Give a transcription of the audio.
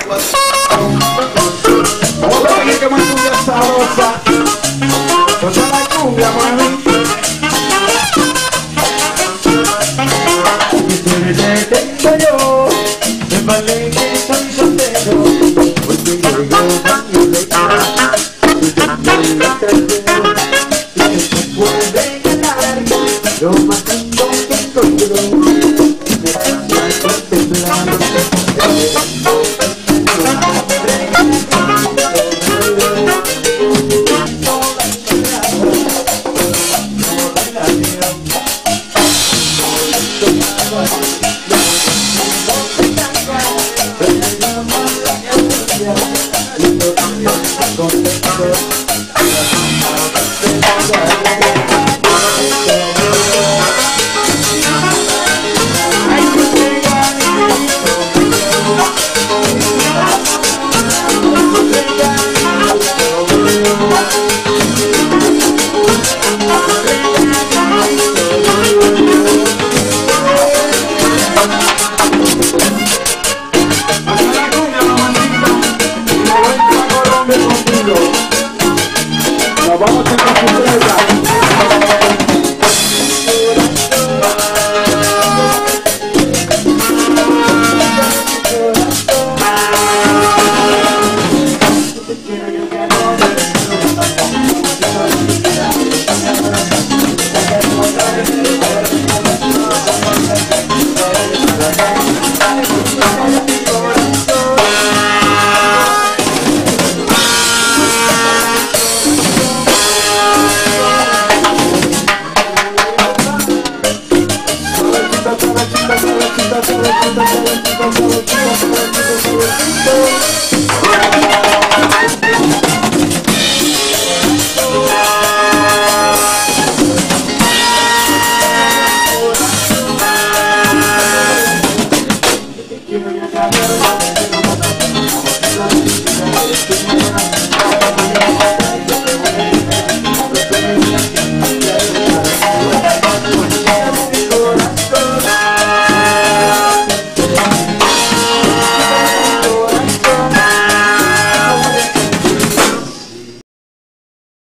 Vamos a seguir que más cumbia sabrosa. Toda la cumbia, mami. Tengo yo, me vale que soy soltero, porque yo cambio de cara, y tengo la trasero, y que se puede ganar, lo más lindo que encontró, me pasa con temblando, vamos a hacer